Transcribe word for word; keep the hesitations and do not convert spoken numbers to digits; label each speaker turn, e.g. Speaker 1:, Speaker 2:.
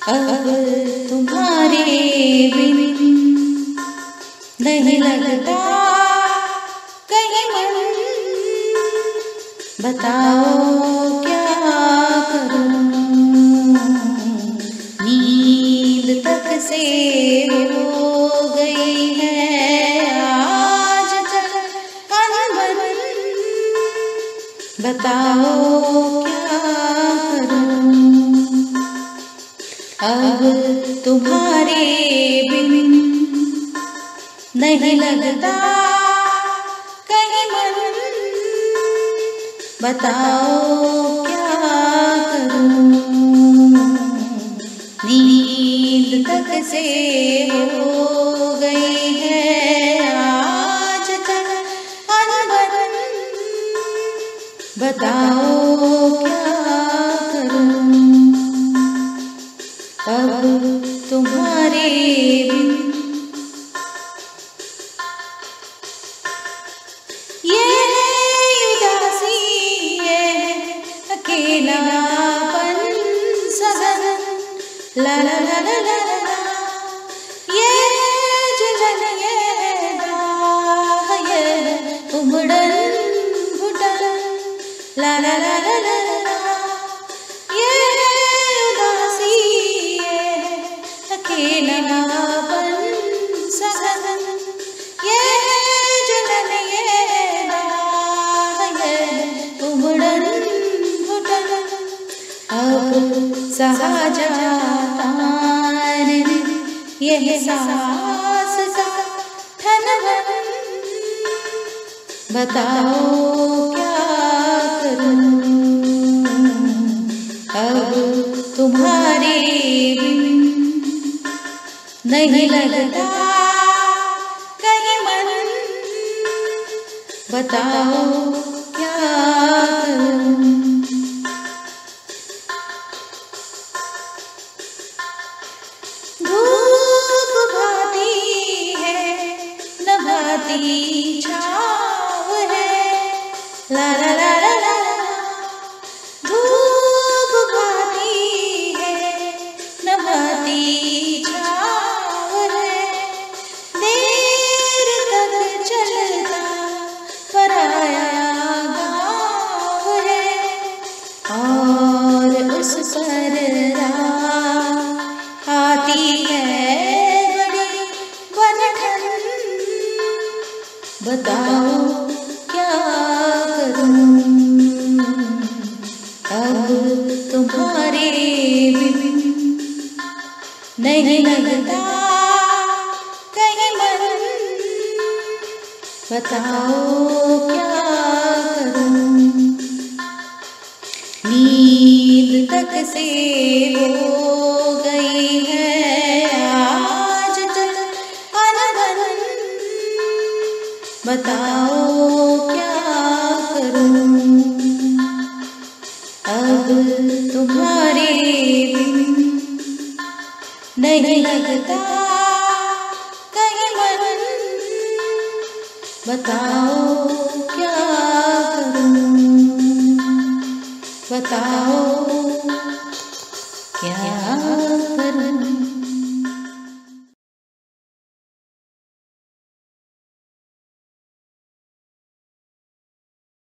Speaker 1: अब तुम्हारे बिन नहीं लगता कहीं मन, बताओ क्या करूं। नींद तक से हो गई है आज तक अनबन, बताओ क्या करूं। अब तुम्हारे बिन नहीं लगता कहीं मन, बताओ क्या करूं। नींद तक से हो गई है आज तक अनबन, बताओ क्या करूं। अब तुम्हारे बिन ये उदासी, ये अकेलापन सघन, ला ला ला ला ला ला, ये जुझन, ये दाह, ये उमड़न घुटन, ला ला ला ला ला ला, ये उदासी, ये अकेलापन सघन, ये जुझन, ये दाह, ये उमड़न घुटन। अब सहा जाता नहीं यह सांस का थनवन, बताओ क्या करूं। अब तुम्हारे बिन नहीं लगता कहीं मन, बताओ क्या करूं। धूप भाती है न भाती छाँव है, ला ला ला ला ला, धूप भाती है न भाती छाँव है, देर तक चलता पराया गाँव है, और उस पर रात आती है बड़ी बनठन, बताओ क्या करूं। अब तुम्हारे बिन नहीं लगता कहीं मन, बताओ क्या करूं। नींद तक से हो गई है आज तक अनबन, बताओ क्या करूं। अब तुम्हारे बिन नहीं लगता कहीं मन, बताओ क्या करूं। बताओ